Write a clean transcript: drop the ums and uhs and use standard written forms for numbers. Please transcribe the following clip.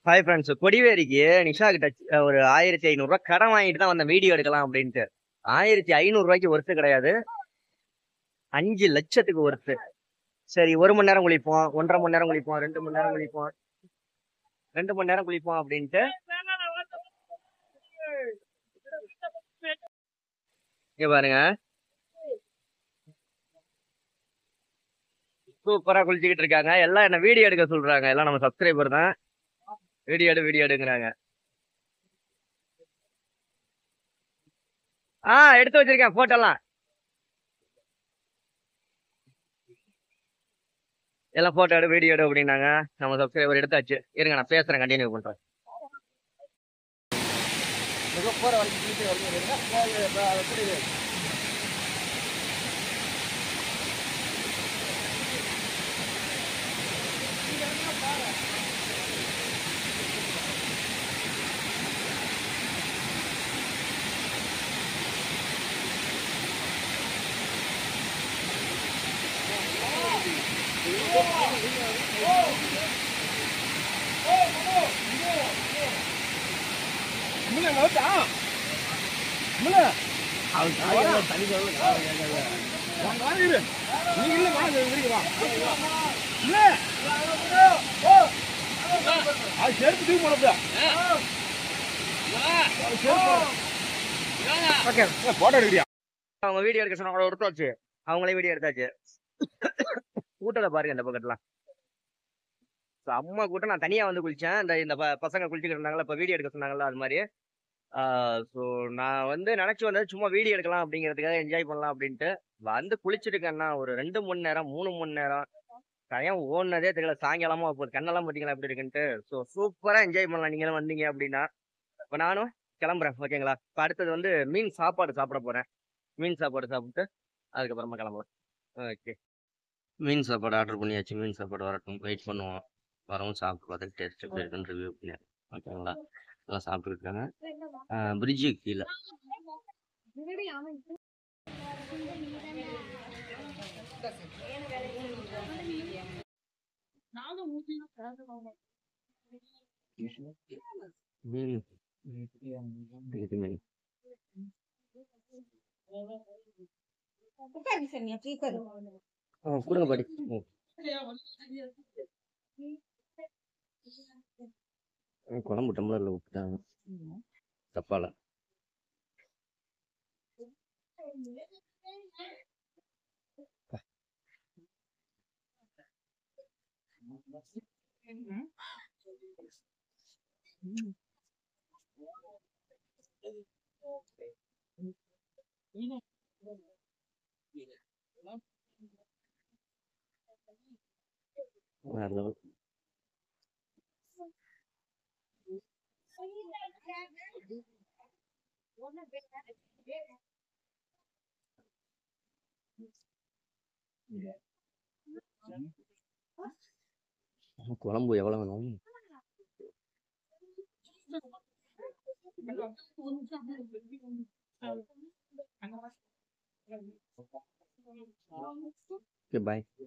Hi friends, கொடிவேரிக்கு Nisha கிட்ட ஒரு 1500 ரூபாய் கடன் வாங்கிட்டு தான் வந்த வீடியோ எடுக்கலாம் அப்படின்ட்டு. 1500 ரூபாய்க்கு ஒர்த்து கிடையாது, 5 லட்சத்துக்கு ஒர்த்து. சரி, 1 மணி நேரம் குளிப்போம், 1.5 மணி நேரம் குளிப்போம், 2 மணி நேரம் குளிப்போம், 2 மணி நேரம் குளிப்போம் அப்படின்ட்டு இங்க பாருங்க, சூப்பரா குளிச்சுக்கிட்டு இருக்காங்க. எல்லாம் என்ன வீடியோ எடுக்க சொல்றாங்க. எல்லாம் நம்ம சப்ஸ்கிரைபர் தான். வீடியோ எடுங்கிறாங்க. எடுத்து வச்சிருக்கேன் போட்டோலாம். எல்லாம் போட்டோ எடு, வீடியோ எடு அப்படின்னாங்க. நம்ம சப்ஸ்கிரைபர் எடுத்தாச்சு. இருங்க, நான் பேசுறேன், கண்டினியூ பண்றேன். போற வரைக்கும் அவங்க வீடியோ எடுக்க சொன்னா எடுத்தாச்சு. அவங்களே வீடியோ எடுத்தாச்சு. கூட்டத்தை பாருங்க, இந்த பக்கத்துலாம் அம்மா கூட்டம். நான் தனியா வந்து குளிச்சேன். இந்த பசங்க குளிச்சுக்கிட்டு இருந்தாங்களா, இப்ப வீடியோ எடுக்க சொன்னாங்கல்ல, அது மாதிரி. ஸோ நான் வந்து நினைச்சு வந்தது சும்மா வீடியோ எடுக்கலாம் அப்படிங்கிறதுக்காக, என்ஜாய் பண்ணலாம் அப்படின்ட்டு வந்து குளிச்சுட்டுக்கேன்னா ஒரு 2 மணி நேரம் 3 மணி நேரம் டைம் ஓடுனதே தெரியல. சாயங்காலமா போகுது, கண்ணெல்லாம் பார்த்தீங்களா எப்படி இருக்குன்ட்டு. ஸோ சூப்பரா என்ஜாய் பண்ணலாம் நீங்களும் வந்தீங்க அப்படின்னா. இப்போ நானும் கிளம்புறேன், ஓகேங்களா? இப்போ அடுத்தது வந்து மீன் சாப்பாடு சாப்பிட போறேன். மீன் சாப்பாடு சாப்பிட்டு அதுக்கப்புறமா கிளம்புறேன். ஓகே, மீன் சாப்பாடு ஆர்டர் பண்ணியாச்சு. மீன் சாப்பாடு வரட்டும், வெயிட் பண்ணுவோம். வரவும் சாப்பிட்டு பார்த்துட்டு டேஸ்ட் எப்படி இருக்குன்னு ரிவ்யூ பண்ணி, ஓகேங்களா? எல்லாம் சாப்பிட்டு இருக்காங்க. பிரிட்ஜுக்கு கீழே கொடுங்க பாடி. குழம்பு டம்ளர்ல விட்டுட்டாங்க தப்பால. வேற லெவல். குழம்பு எவ்வளவு வேணும்? Okay, bye.